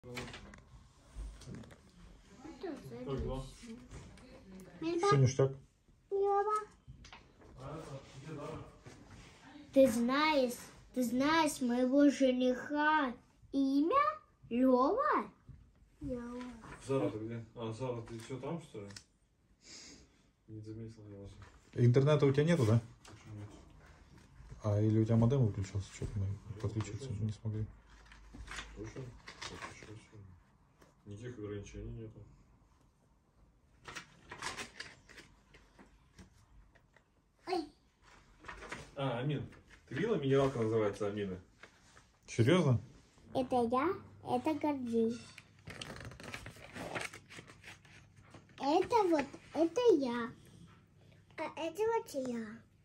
Все ништяк. Ты знаешь моего жениха имя? Лёва? Зара, ты где? А, Зара, ты все там, что ли? Не заметил я вас. Интернета у тебя нету, да? Почему нет? А или у тебя модем выключился? Что-то мы подключиться не смогли. Точно? Никаких ограничений нету. А, Амин. Ты видела, минералка называется Амина? Серьезно? Это я, это Гордей. Это я. А это вот я.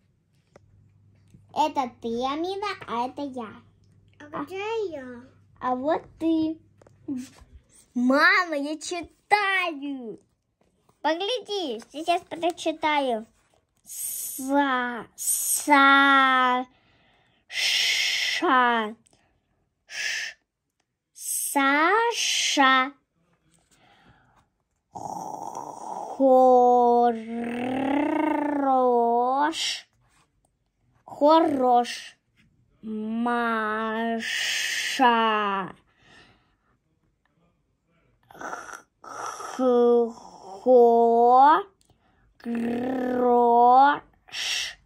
Это ты, Амина, а это я. А где я? А вот ты. Мама, я читаю. Погляди, сейчас прочитаю. Саша. Хорош. Маша. Грош.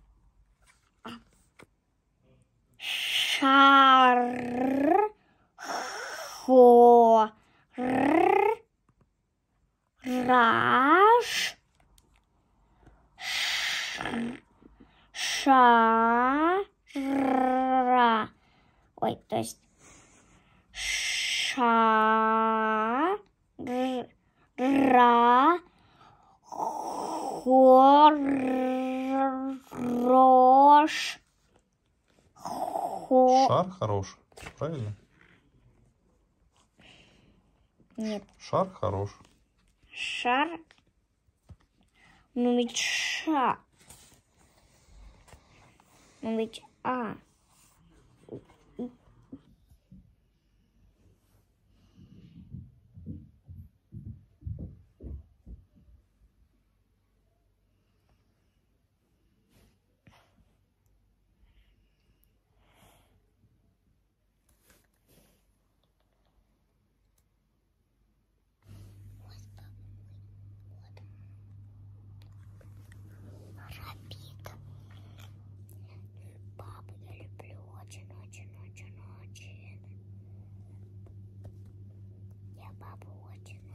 Шар. Раш. Шара. Ой, то есть шара. Хорош. Шар хорош. Правильно? Нет. Шар хорош. Шар. Ну ведь ша. Ну ведь а. Папу я люблю очень. Я папу очень